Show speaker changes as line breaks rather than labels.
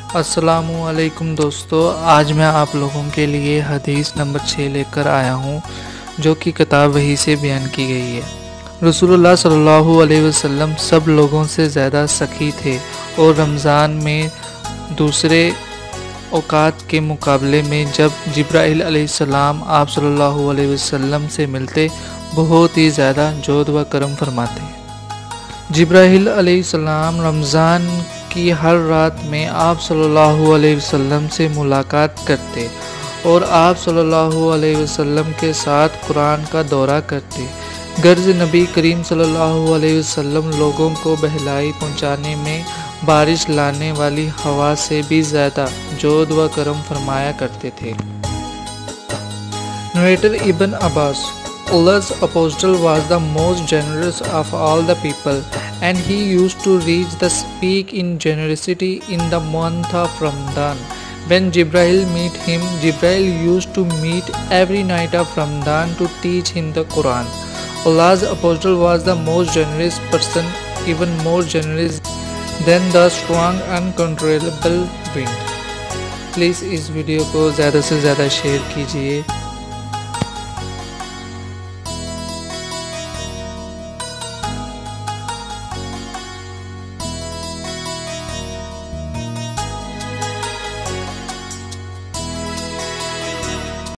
अस्सलामुअलैकुम दोस्तों, आज मैं आप लोगों के लिए हदीस नंबर 6 लेकर आया हूँ, जो कि किताब वही से बयान की गई है। रसूलुल्लाह सल्लल्लाहु अलैहि वसल्लम सब लोगों से ज़्यादा सखी थे और रमज़ान में दूसरे औकात के मुकाबले में जब जिब्राइल अलैहिस्सलाम आप सल्लल्लाहु अलैहि वसल्लम से मिलते बहुत ही ज़्यादा जोद व करम फरमाते। जिब्राइल अलैहिस्सलाम रमज़ान की हर रात में आप सल्लल्लाहु अलैहि वसल्लम से मुलाकात करते और आप सल्लल्लाहु अलैहि वसल्लम के साथ कुरान का दौरा करते। गर्ज नबी करीम सल्लल्लाहु अलैहि वसल्लम लोगों को बहलाई पहुंचाने में बारिश लाने वाली हवा से भी ज़्यादा जोद व करम फरमाया करते थे। Narrator Ibn Abbas, Allah's apostle was the most generous of all the people, and he used to reach the peak in generosity in the month of Ramadan. When Jibril met him, Jibril used to meet every night of Ramadan to teach him the Quran. Allah's apostle was the most generous person, even more generous than the strong uncontrollable wind. Please इस video को ज़्यादा से ज़्यादा share कीजिए।